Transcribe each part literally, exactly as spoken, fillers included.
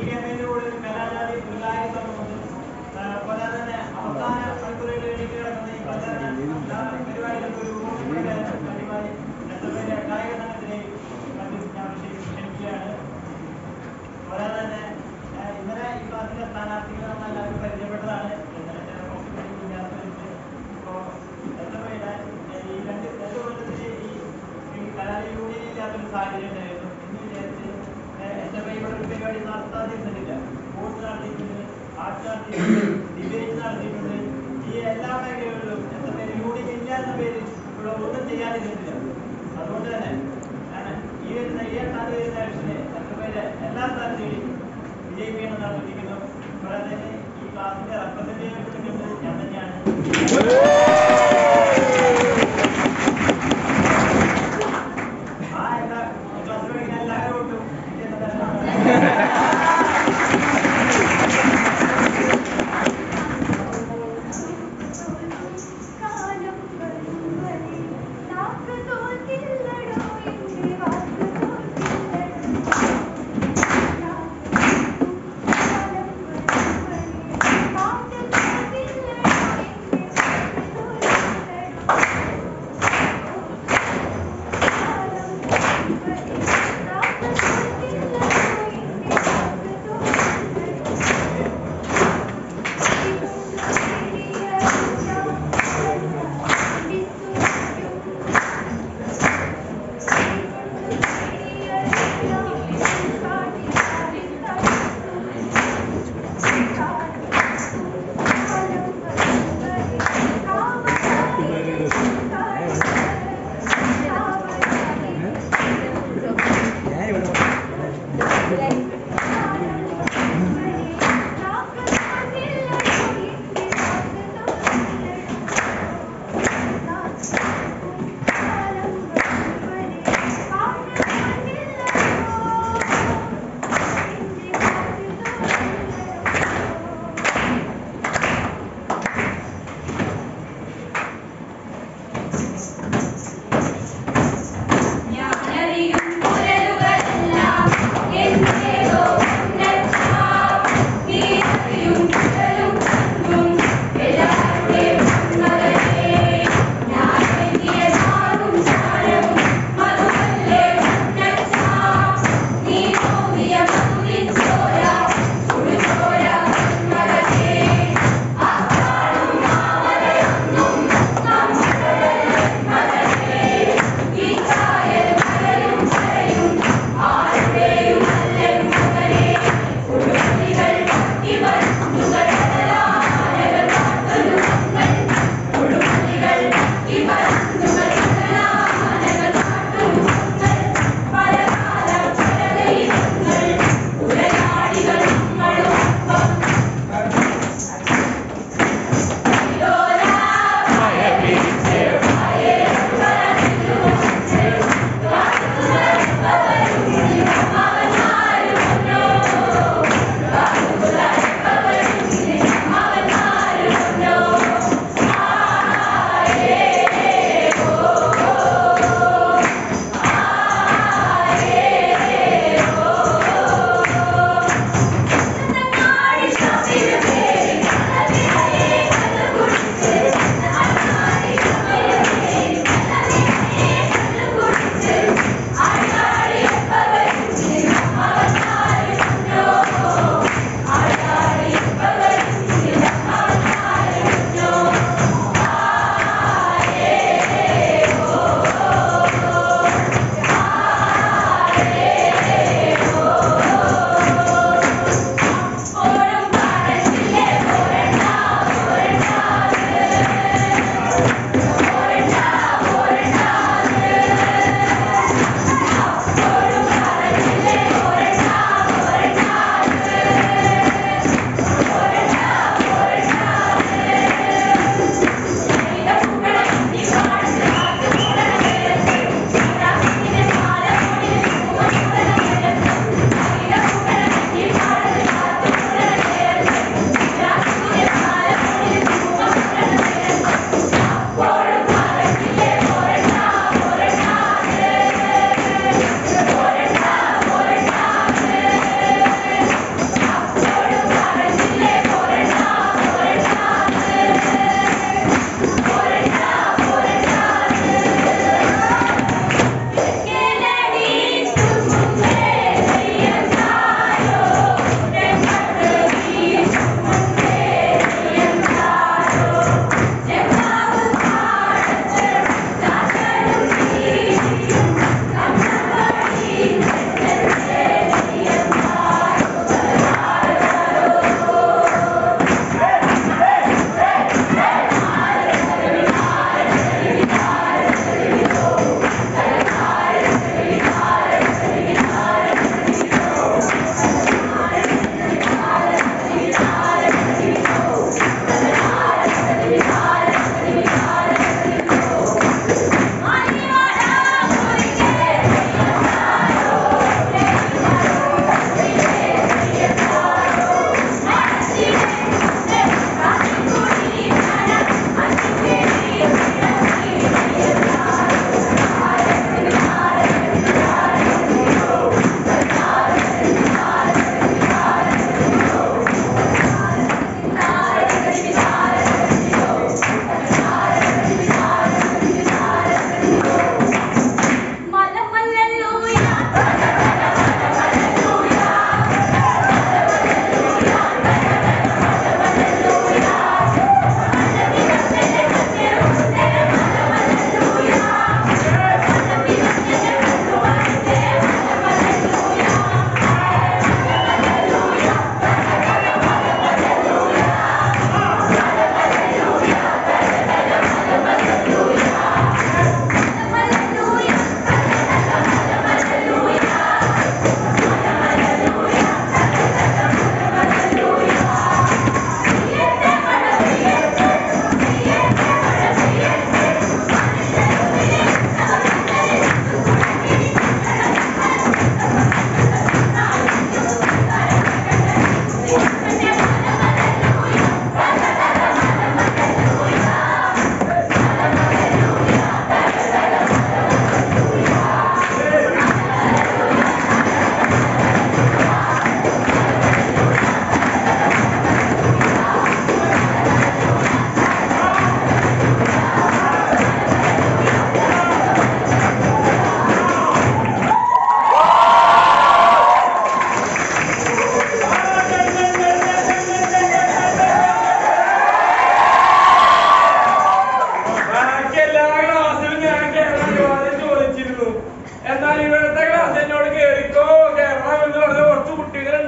ക്യാമ്പയിനിലൂടെ കലാജാതി പുതുതായി തുടങ്ങുന്നത് പോലെ തന്നെ അവസാന മണിക്കൂറുകളിൽ എഴുതി കിടക്കുന്ന ഈ പ്രചാരണ പരിപാടികൾക്ക് ഒരു പരിപാടി എത്രപേരെ കായിക സംഘത്തിനെയും മറ്റും ഞാൻ ക്ഷണിക്കുകയാണ്. അതുപോലെ തന്നെ ഇന്നലെ ഈ ക്ലാസ്സിലെ സ്ഥാനാർത്ഥികളെ നമ്മളെല്ലാവരും പരിചയപ്പെട്ടതാണ്. ഇന്നലെ ചില കുറച്ചുകൂടി വിദ്യാർത്ഥികളുണ്ട്. ഇപ്പോൾ എത്രപേരെ ഈ രണ്ട് രണ്ട് കൊല്ലത്തിന് ഈ കലാ യൂണിയൻ ഇല്ലാത്തൊരു സാഹചര്യം ഉണ്ടായിരുന്നു. ഇന്ന് വിചാരിച്ച് എസ് എഫ് ഐ ഇവിടെ ഒരു പരിപാടി നടത്താതിരുന്നിട്ടില്ല. സ്പോർട്സ് നടത്തിയിട്ടുണ്ട്, ആർട്സ് നടത്തിയിട്ടുണ്ട്, ഡിബേറ്റ് നടത്തിയിട്ടുണ്ട്. ഈ എല്ലാ മേഖലകളിലും എസ് എഫ് ഐ യൂണിയൻ ഇല്ല എന്ന പേരിൽ ഇവിടെ ഒന്നും ചെയ്യാതിരുന്നിട്ടില്ല. അതുകൊണ്ട് തന്നെ ഈ വരുന്ന ഈ എട്ടാം തീയതി വരുന്ന ഇലക്ഷന് എസ് എഫ് ഐയുടെ എല്ലാ സ്ഥാനത്തേയും വിജയിക്കുകയാണ് നടത്തിയിരിക്കുന്നു. അതുപോലെ തന്നെ ഈ ക്ലാസിന്റെ റെപ്രസെന്റേറ്റീവ് എടുക്കുന്നത് ഞാൻ തന്നെയാണ്.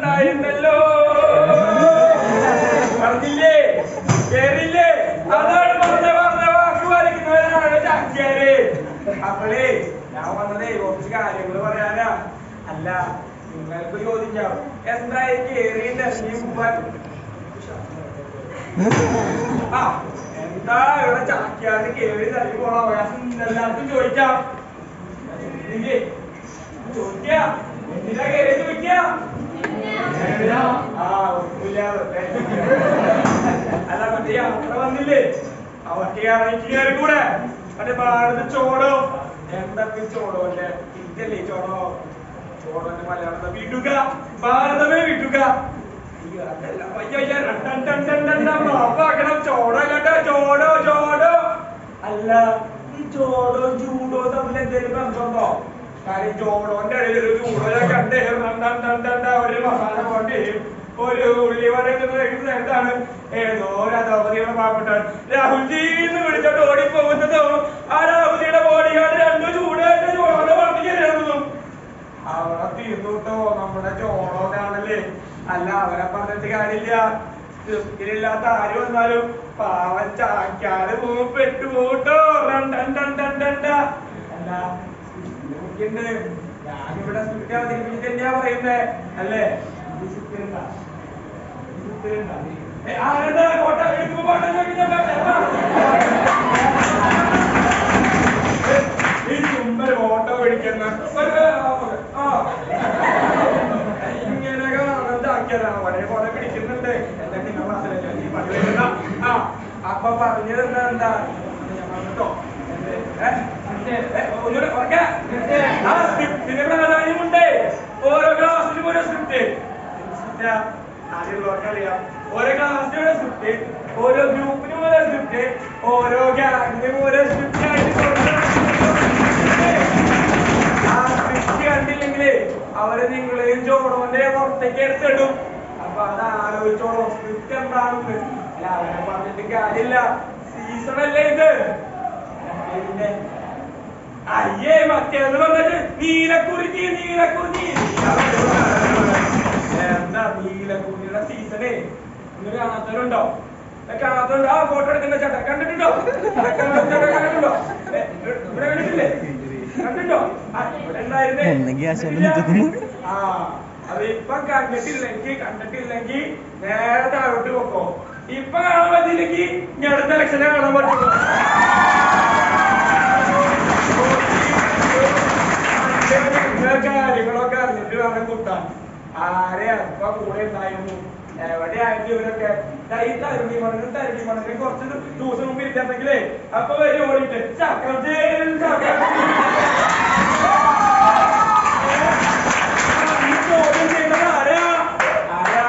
ഉണ്ടായിരുന്നല്ലോ പറഞ്ഞില്ലേ കേറില്ലേ അതാണ് പറഞ്ഞ പറഞ്ഞ വാക്ക് വരയ്ക്കുന്നവരാണ് ചാക്യാര്. അപ്പോഴേ ഞാൻ വന്നതേ കുറച്ച് കാര്യങ്ങൾ പറയാനാ. അല്ല നിങ്ങൾക്ക് ചോദിക്കാം എന്തായി കേറിയിട്ട് ഇറങ്ങി പോവാൻ? ആ എന്താ ഇവിടെ ചാക്യാര് കേറി തള്ളി പോണ അവകാശം എല്ലാവർക്കും ചോദിക്കാം. ചോദിക്കാം എന്തിനാ കേറി ചോദിക്കാം? ആ ഒന്നുമില്ല അല്ല മറ്റേ യാത്ര വന്നില്ലേ ആ മറ്റേ യാത്ര കൂടെ മറ്റേ ഭാരത ചോടോ എന്തൊക്കെ ചോടോന്റെ ഇതല്ലേ ചോടോ ചോടോന്റെ മലയാളത്തെ വിടുക ഭാരതമേ വിടുക ചോടോ കേട്ടോ ചോടോ ചോടോ. അല്ല ഈ ചോടോ ചൂടോ തമ്മിൽ എന്തെങ്കിലും ബന്ധമുണ്ടോ? കാര്യം ചോടോന്റെ ഇടയിൽ ഒരു ചൂടോ ഞാൻ കണ്ടേ ഒരു മസാല കൊണ്ട് ഒരു ഉള്ളി വടക്കുന്ന എന്താണ് ഏതോ രാധാപതിയുടെ പാവപ്പെട്ടവൻ രാഹുൽജി എന്ന് വിളിച്ചോണ്ട് ഓടിപ്പോകുന്നതോ ആ രാഹുൽജിയുടെ ബോഡിഗാർഡ് രണ്ടു ചൂടായിട്ട് ചോടോടെ വളർത്തിക്കരുതും അവിടെ തീർന്നുട്ടോ നമ്മുടെ ചോടോന്നാണല്ലേ. അല്ല അവരെ പറഞ്ഞിട്ട് കാര്യമില്ല. ഇല്ലാത്ത ആര് വന്നാലും പാവം ചാക്കാറ് പോകും പെട്ടുപോട്ടോ. അല്ല നോക്കിണ്ട് ഞാനിവിടെ സ്ക്രിപ്റ്റ് അവതരിപ്പിച്ചിട്ട് തന്നെയാ പറയുന്നേ അല്ലേ? ആരെന്താ കോട്ട എടുക്കുമ്പോ കോട്ട ഈ ചുമ്പർ ഓട്ടോ പിടിക്കുന്ന ഇങ്ങനെ കാണാൻ ഒരേ പോലെ പിടിക്കുന്നുണ്ട്. എന്താ നിങ്ങൾ ക്ലാസ്സിലല്ല ആ അപ്പൊ പറഞ്ഞത് എന്താ എന്താ കേട്ടോ ഒന്നുകൂടെ ആ സ്ക്രിപ്റ്റിന് പ്രാധാന്യമുണ്ട്. ഓരോ ക്ലാസ്സിലും ഓരോ സ്ക്രിപ്റ്റ് അറിയാം. ഓരോ ക്ലാസ്സിനും ഓരോ സ്ക്രിപ്റ്റ്, ഓരോ ഗ്രൂപ്പിനും ഓരോ സ്ക്രിപ്റ്റ്, ഓരോ ഗ്യാങ്ങിനും ഓരോ സ്ക്രിപ്റ്റ് ആയിട്ട് ആ സ്ക്രിപ്റ്റ് കണ്ടില്ലെങ്കിലേ അവര് നിങ്ങളെയും ചോടോന്റെ പുറത്തേക്ക് എടുത്തിടും. അപ്പൊ അത് ആലോചിച്ചോളൂ സ്ക്രിപ്റ്റ് എന്താണെന്ന്. അല്ല അവരെ പറഞ്ഞിട്ട് കാര്യമില്ല. സീസൺ അല്ലേ ഇത്. പിന്നെ അയ്യേ മറ്റേന്ന് പറഞ്ഞിട്ട് നീലക്കുറിഞ്ഞി നീലക്കുറിഞ്ഞി എന്താ നീലക്കുറിഞ്ഞിയുടെ സീസണേ ഇങ്ങനെ കാണാത്തവരുണ്ടോ? കാണാത്തവരുണ്ടോ? ആ ഫോട്ടോ എടുക്കുന്ന ചേട്ടാ കണ്ടിട്ടുണ്ടോ? കണ്ടിട്ടുണ്ടോ? ഇവിടെ കണ്ടിട്ടില്ലേ? കണ്ടിട്ടോ? ഇവിടെ ഉണ്ടായിരുന്നേ. ആ അത് ഇപ്പൊ കണ്ടിട്ടില്ലെങ്കിൽ കണ്ടിട്ടില്ലെങ്കിൽ നേരെ താഴോട്ട് പോക്കോ. ഇപ്പൊ കാണാൻ പറ്റില്ലെങ്കിൽ ഇനി അടുത്ത ഇലക്ഷനെ കാണാൻ പറ്റുള്ളൂ. കാര്യങ്ങളൊക്കെ അറിഞ്ഞിട്ട് വേണം കൂട്ടാൻ. ആരെ അപ്പൊ കൂടെ ഉണ്ടായിരുന്നു എവിടെയായിരുന്നു ഇവരൊക്കെ? ഈ തരുണി മണനും തരുണി മണനും കുറച്ച് ദിവസം മുമ്പ് ഇരിക്കാന്നെങ്കിലേ അപ്പൊ വരും ഓടിയിട്ട് ചക്രം ചക്രം ചോദ്യം ചെയ്യുന്നത് ആരാ ആരാ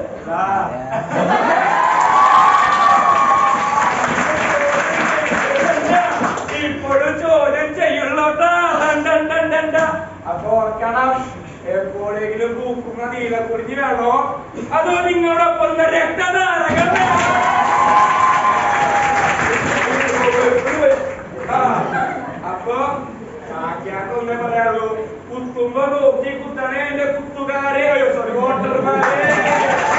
ഇപ്പോഴും ചോദ്യം ചെയ്യുള്ളോട്ടാ. അപ്പൊ ഓർക്കണം എപ്പോഴെങ്കിലും പൂക്കുന്ന നീലക്കുറിഞ്ഞി വേണോ അതോ നിങ്ങളോടൊപ്പം രക്തധാരകൾ അപ്പൊ ആക്കിയാക്കൊന്നേ പറയാറുള്ളൂ. കുത്തുമ്പോ നോക്കി കുത്തണേ എന്റെ കുത്തുകാരെ സോറി വോട്ടർമാരെ.